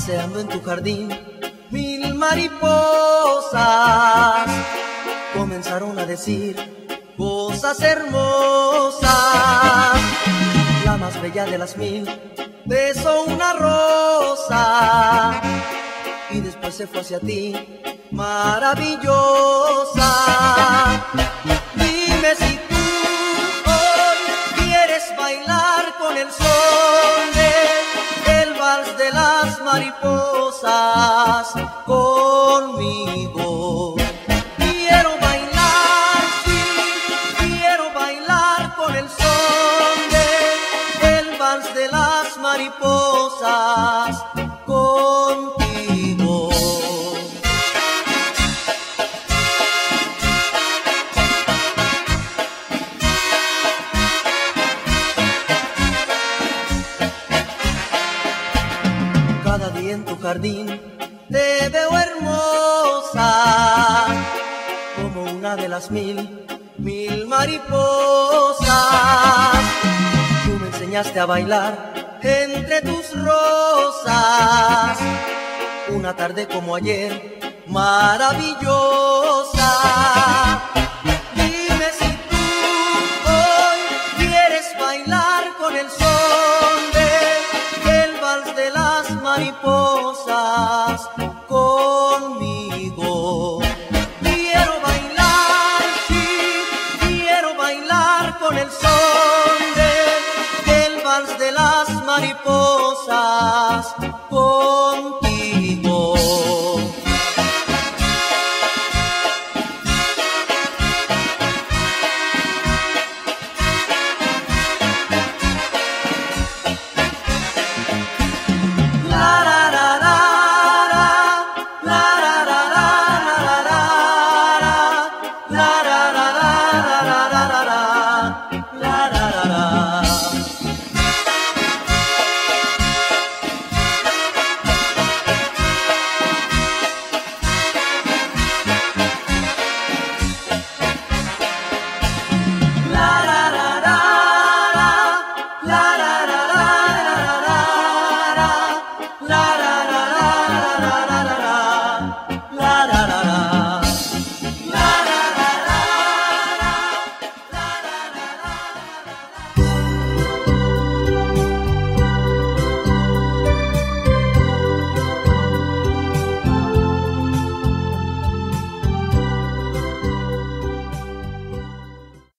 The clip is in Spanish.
paseando en tu jardín, mil mariposas comenzaron a decir cosas hermosas. La más bella de las mil besó una rosa y después se fue hacia ti, maravillosa. Dime si tú hoy quieres bailar con el sol del vals de las mariposas conmigo. Quiero bailar, sí, quiero bailar con el sol del vals de las mariposas contigo. Cada día en tu jardín te veo hermosa, como una de las mil mariposas. Tú me enseñaste a bailar entre tus rosas, una tarde como ayer, maravillosa.